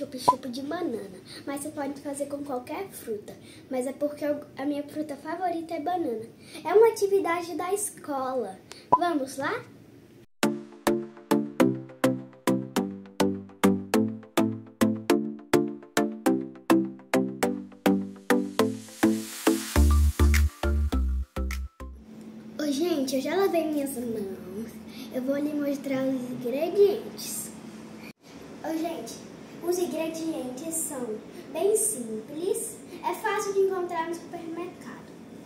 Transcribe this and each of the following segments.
chup-chup de banana, mas você pode fazer com qualquer fruta. Mas é porque a minha fruta favorita é banana. É uma atividade da escola. Vamos lá? Ô, gente, eu já lavei minhas mãos. Eu vou lhe mostrar os ingredientes. Ô, gente, os ingredientes são bem simples. É fácil de encontrar no supermercado.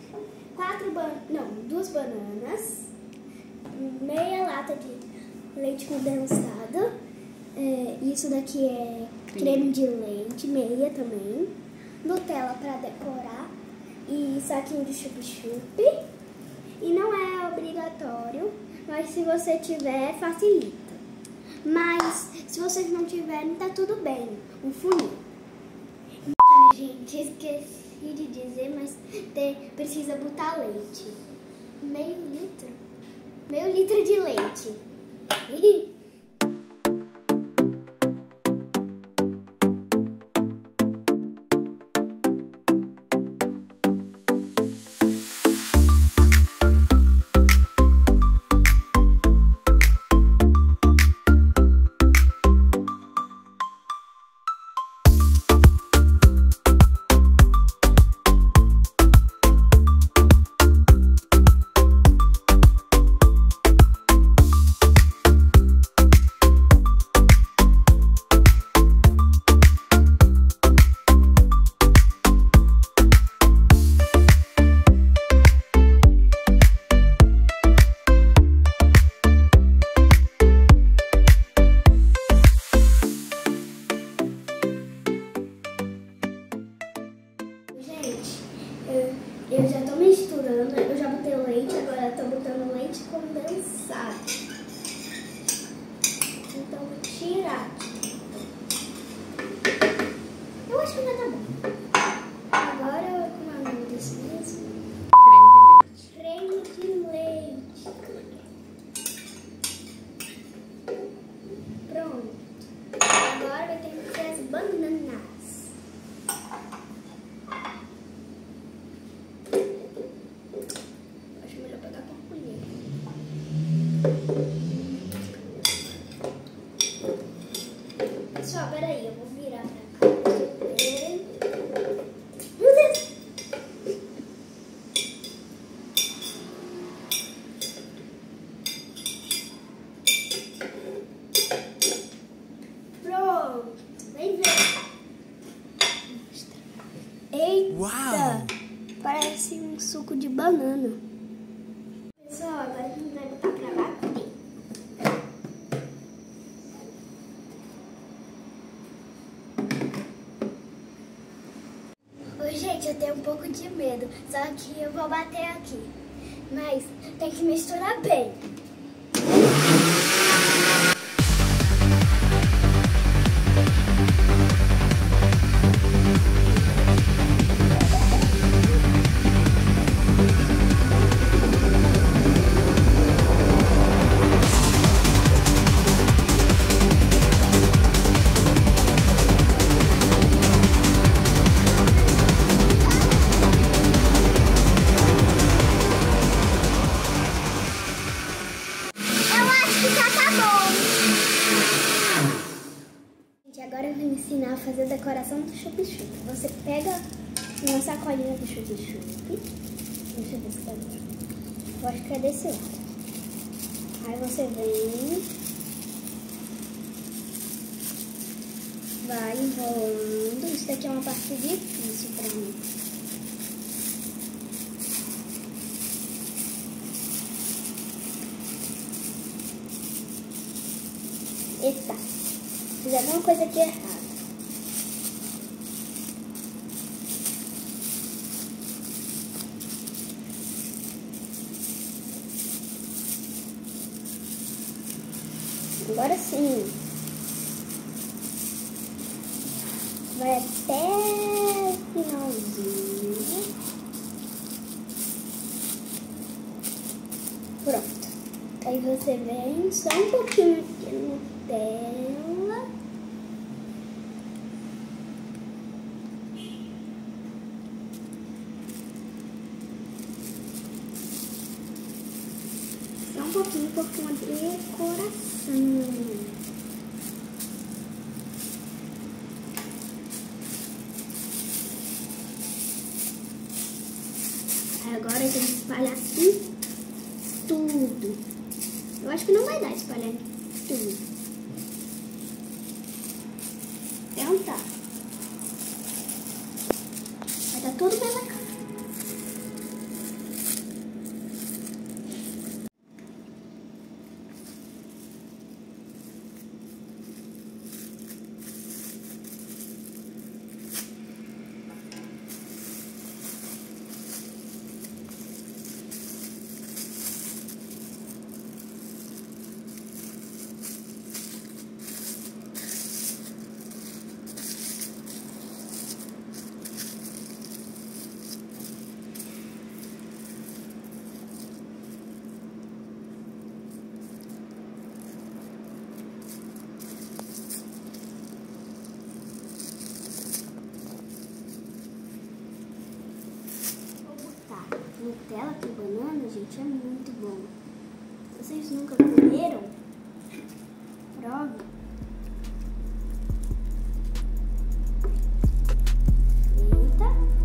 2 bananas, meia lata de leite condensado. Isso daqui é creme de leite, meia também. Nutella para decorar e saquinho de chup-chup. E não é obrigatório, mas se você tiver, facilita. Mas se vocês não tiverem, tá tudo bem. Um funil. Então, gente, esqueci de dizer, mas precisa botar leite. Meio litro de leite. Eu já tô misturando, eu já botei o leite, agora eu tô botando leite condensado. Então vou tirar. Eu acho que vai tá bom. Agora, como é o nome desse mesmo? Creme de leite. Pronto. Agora vai ter que ser as bananas. Pessoal, peraí, eu vou virar pra cá. Meu Deus! Pronto, vem ver. Eita! Uau. Parece um suco de banana. Pessoal, agora a gente vai botar pra bater. Gente, eu tenho um pouco de medo, só que eu vou bater aqui. Mas tem que misturar bem. Agora eu vou ensinar a fazer a decoração do chup-chup. Você pega uma sacolinha do chup-chup. Deixa eu ver se tá bem. Eu acho que é desse lado. Aí você vem, vai enrolando. Isso daqui é uma parte difícil pra mim. Eita! Fiz alguma coisa aqui errada. Agora sim. Vai até o finalzinho. Pronto. Aí você vem só um pouquinho de Nutella. um pouquinho por uma decoração. Agora tem que espalhar em tudo. Eu acho que não vai dar espalhar em tudo. Tentar. Vai dar tudo pela cara. Nutella com banana, gente, é muito bom. Vocês nunca comeram? Prove. Eita.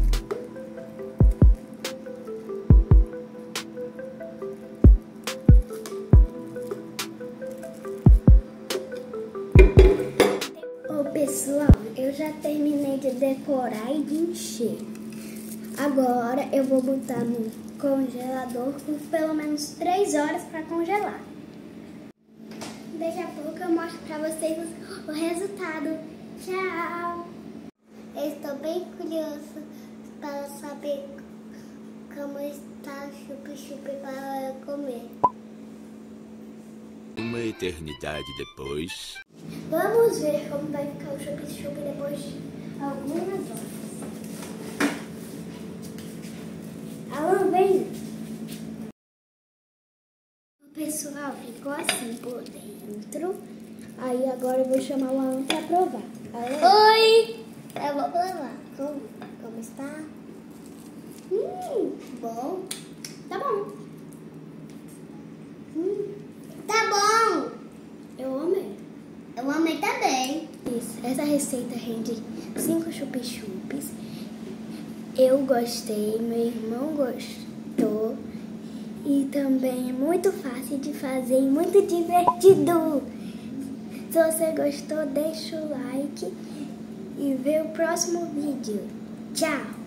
Ô pessoal, eu já terminei de decorar e de encher. Agora eu vou botar no congelador por pelo menos 3 horas para congelar. Daqui a pouco eu mostro para vocês o resultado. Tchau! Eu estou bem curiosa para saber como está o chup-chup para eu comer. Uma eternidade depois. Vamos ver como vai ficar o chup-chup depois de algumas horas. Alan, vem! O pessoal ficou assim por dentro. Aí agora eu vou chamar o Alan para provar. Alan. Oi! Eu vou provar. Como está? Bom. Tá bom. Tá bom. Eu amei. Eu amei também. Isso. Essa receita rende 5 chup-chups. Eu gostei, meu irmão gostou e também é muito fácil de fazer e muito divertido. Se você gostou, deixa o like e vê o próximo vídeo. Tchau!